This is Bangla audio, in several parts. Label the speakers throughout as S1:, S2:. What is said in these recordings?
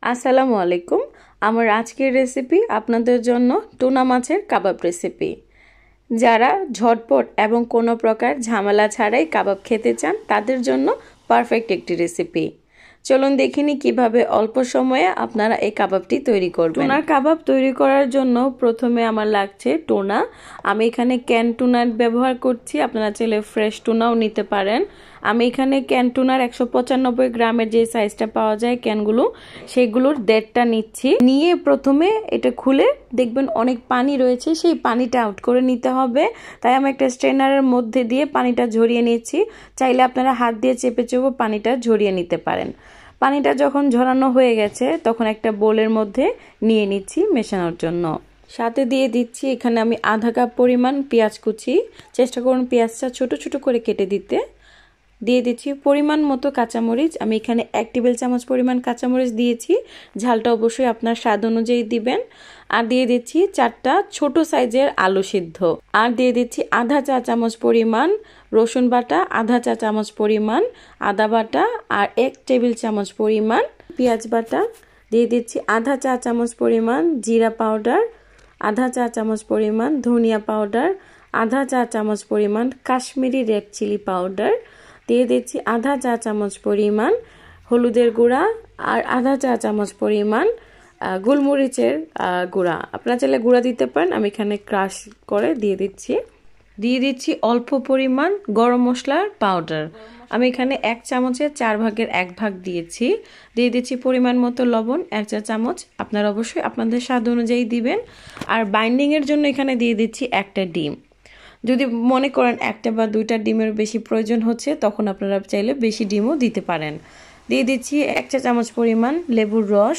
S1: আসসালামু আলাইকুম। আমার আজকের রেসিপি আপনাদের জন্য টুনা মাছের কাবাব রেসিপি। যারা ঝটপট এবং কোনো প্রকার ঝামেলা ছাড়াই কাবাব খেতে চান তাদের জন্য পারফেক্ট একটি রেসিপি। চলুন দেখিনি কিভাবে অল্প সময়ে আপনারা এই কাবাবটি তৈরি করবেন। টুনার কাবাব তৈরি করার জন্য প্রথমে আমার লাগছে টুনা। আমি এখানে ক্যান টুনার ব্যবহার করছি, আপনারা চাইলে ফ্রেশ টুনাও নিতে পারেন। আমি এখানে ক্যান টুনার 195 গ্রামের যে সাইজটা পাওয়া যায় ক্যানগুলো, সেগুলোর 1.5টা নিচ্ছি। নিয়ে প্রথমে এটা খুলে দেখবেন অনেক পানি রয়েছে, সেই পানিটা আউট করে নিতে হবে। তাই আমি একটা স্ট্রেনারের মধ্যে দিয়ে পানিটা ঝরিয়ে নিচ্ছি। চাইলে আপনারা হাত দিয়ে চেপে চেপে পানিটা ঝরিয়ে নিতে পারেন। পানিটা যখন ঝরানো হয়ে গেছে তখন একটা বোলের মধ্যে নিয়ে নিচ্ছি মেশানোর জন্য। সাথে দিয়ে দিচ্ছি এখানে আমি আধা কাপ পরিমাণ পেঁয়াজ কুচি। চেষ্টা করুন পেঁয়াজটা ছোট ছোট করে কেটে দিতে। দিয়ে দিচ্ছি পরিমাণ মতো কাঁচামরিচ। আমি এখানে 1 টেবিল চামচ পরিমাণ কাঁচামরিচ দিয়েছি। ঝালটা অবশ্যই আপনার স্বাদ অনুযায়ী দিবেন। আর দিয়ে দিচ্ছি 4টা ছোট সাইজের আলু সিদ্ধ। আর দিয়ে দিচ্ছি আধা চা চামচ পরিমাণ রসুন বাটা, আধা চা চামচ পরিমাণ আদা বাটা, আর 1 টেবিল চামচ পরিমাণ পেঁয়াজ বাটা। দিয়ে দিচ্ছি আধা চা চামচ পরিমাণ জিরা পাউডার, আধা চা চামচ পরিমাণ ধনিয়া পাউডার, আধা চা চামচ পরিমাণ কাশ্মীরি রেড চিলি পাউডার। দিয়ে দিচ্ছি আধা চা চামচ পরিমাণ হলুদের গুঁড়া আর আধা চা চামচ পরিমাণ গোলমরিচের গুঁড়া। আপনারা চাইলে গুঁড়া দিতে পারেন, আমি এখানে ক্রাশ করে দিয়ে দিচ্ছি। দিয়ে দিচ্ছি অল্প পরিমাণ গরম মশলার পাউডার। আমি এখানে 1 চামচের 4 ভাগের 1 ভাগ দিয়েছি। দিয়ে দিচ্ছি পরিমাণ মতো লবণ 1 চা চামচ, আপনারা অবশ্যই আপনাদের স্বাদ অনুযায়ী দিবেন। আর বাইন্ডিংয়ের জন্য এখানে দিয়ে দিচ্ছি 1টা ডিম। যদি মনে করেন 1টা বা 2টা ডিমের বেশি প্রয়োজন হচ্ছে তখন আপনারা চাইলে বেশি ডিমও দিতে পারেন। দিয়ে দিচ্ছি 1 চা চামচ পরিমাণ লেবুর রস।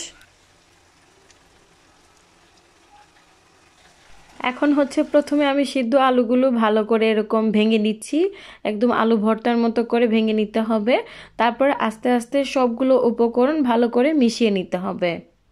S1: এখন হচ্ছে প্রথমে আমি সিদ্ধ আলুগুলো ভালো করে এরকম ভেঙে নিচ্ছি, একদম আলু ভর্তার মতো করে ভেঙে নিতে হবে। তারপর আস্তে আস্তে সবগুলো উপকরণ ভালো করে মিশিয়ে নিতে হবে।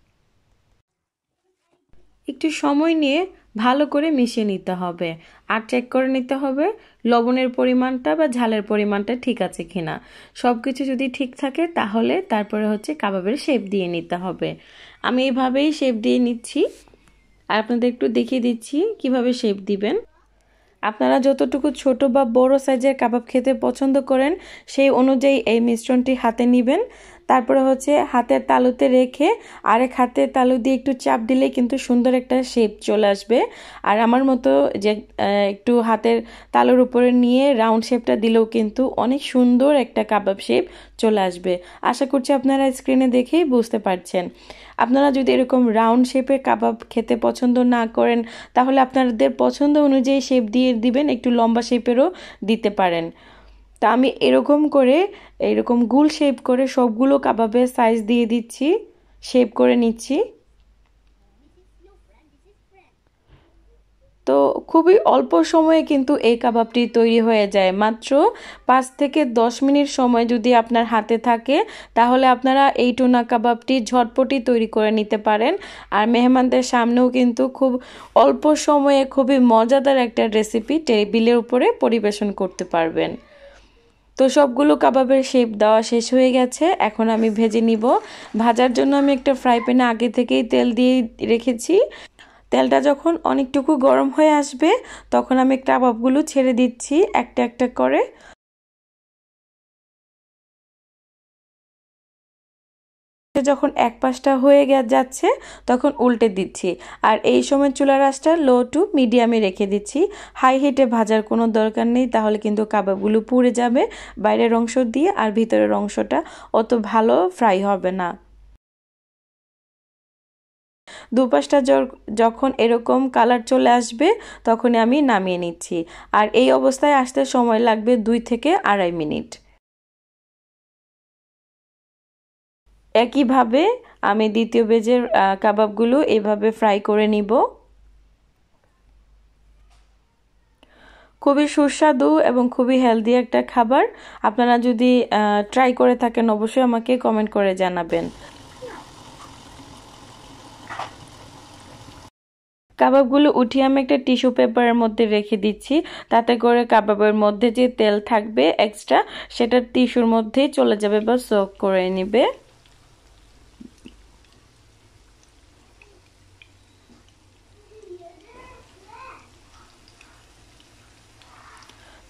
S1: একটু সময় নিয়ে ভালো করে মিশিয়ে নিতে হবে। আর চেক করে নিতে হবে লবণের পরিমাণটা বা ঝালের পরিমাণটা ঠিক আছে কিনা। সব কিছু যদি ঠিক থাকে তাহলে তারপরে হচ্ছে কাবাবের শেপ দিয়ে নিতে হবে। আমি এইভাবেই শেপ দিয়ে নিচ্ছি আর আপনাদের একটু দেখিয়ে দিচ্ছি কিভাবে শেপ দিবেন। আপনারা যতটুকু ছোট বা বড় সাইজের কাবাব খেতে পছন্দ করেন সেই অনুযায়ী এই মিশ্রণটি হাতে নেবেন। তারপরে হচ্ছে হাতের তালুতে রেখে আরেক হাতের তালু দিয়ে একটু চাপ দিলে কিন্তু সুন্দর একটা শেপ চলে আসবে। আর আমার মতো যে একটু হাতের তালুর উপরে নিয়ে রাউন্ড শেপটা দিলেও কিন্তু অনেক সুন্দর একটা কাবাব শেপ চলে আসবে। আশা করছি আপনারা স্ক্রিনে দেখেই বুঝতে পারছেন। আপনারা যদি এরকম রাউন্ড শেপের কাবাব খেতে পছন্দ না করেন তাহলে আপনাদের পছন্দ অনুযায়ী শেপ দিয়ে দিবেন, একটু লম্বা শেপেরও দিতে পারেন। তা আমি এরকম গোল শেপ করে সবগুলো কাবাবের সাইজ দিয়ে দিচ্ছি, শেপ করে নিচ্ছি। তো খুবই অল্প সময়ে কিন্তু এই কাবাবটি তৈরি হয়ে যায়। মাত্র 5 থেকে 10 মিনিট সময় যদি আপনার হাতে থাকে তাহলে আপনারা এই টুনা কাবাবটি ঝটপটি তৈরি করে নিতে পারেন। আর মেহমানদের সামনেও কিন্তু খুব অল্প সময়ে খুবই মজাদার একটা রেসিপি টেবিলের উপরে পরিবেশন করতে পারবেন। তো সবগুলো কাবাবের শেপ দেওয়া শেষ হয়ে গেছে, এখন আমি ভেজে নিব। ভাজার জন্য আমি একটা ফ্রাই প্যানে আগে থেকেই তেল দিয়ে রেখেছি। তেলটা যখন অনেকটুকু গরম হয়ে আসবে তখন আমি কাবাবগুলো ছেড়ে দিচ্ছি একটা একটা করে। যখন এক পাশটা হয়ে যাচ্ছে তখন উল্টে দিচ্ছি। আর এই সময় চুলার আঁচটা লো টু মিডিয়ামে রেখে দিচ্ছি। হাই হিটে ভাজার কোনো দরকার নেই, তাহলে কিন্তু কাবাবগুলো পুড়ে যাবে বাইরের অংশ দিয়ে, আর ভিতরের অংশটা অত ভালো ফ্রাই হবে না। দুপাশটা যখন এরকম কালার চলে আসবে তখনই আমি নামিয়ে নিচ্ছি। আর এই অবস্থায় আসতে সময় লাগবে 2 থেকে 2.5 মিনিট। একইভাবে আমি দ্বিতীয় ব্যাচের কাবাবগুলো এভাবে ফ্রাই করে নিব। খুবই সুস্বাদু এবং খুবই হেলদি একটা খাবার। আপনারা যদি ট্রাই করে থাকেন অবশ্যই আমাকে কমেন্ট করে জানাবেন। কাবাবগুলো উঠিয়ে আমি একটা টিস্যু পেপারের মধ্যে রেখে দিচ্ছি, তাতে করে কাবাবের মধ্যে যে তেল থাকবে এক্সট্রা সেটা টিস্যুর মধ্যেই চলে যাবে বা সোক করে নেবে।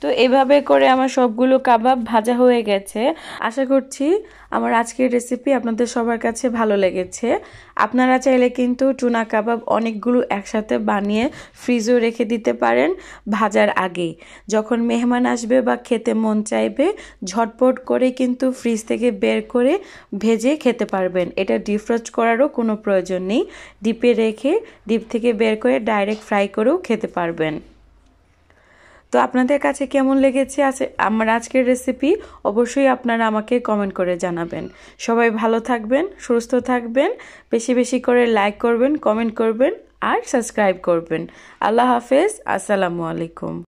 S1: তো এভাবে করে আমার সবগুলো কাবাব ভাজা হয়ে গেছে। আশা করছি আমার আজকের রেসিপি আপনাদের সবার কাছে ভালো লেগেছে। আপনারা চাইলে কিন্তু টুনা কাবাব অনেকগুলো একসাথে বানিয়ে ফ্রিজেও রেখে দিতে পারেন ভাজার আগে। যখন মেহমান আসবে বা খেতে মন চাইবে ঝটপট করে কিন্তু ফ্রিজ থেকে বের করে ভেজে খেতে পারবেন। এটা ডিফ্রস্ট করারও কোনো প্রয়োজন নেই। ডিপে রেখে ডিপ থেকে বের করে ডাইরেক্ট ফ্রাই করেও খেতে পারবেন। তো আপনাদের কাছে কেমন লেগেছে আমার আজকের রেসিপি অবশ্যই আপনারা আমাকে কমেন্ট করে জানাবেন। সবাই ভালো থাকবেন, সুস্থ থাকবেন, বেশি বেশি করে লাইক করবেন, কমেন্ট করবেন আর সাবস্ক্রাইব করবেন। আল্লাহ হাফেজ, আসসালামু আলাইকুম।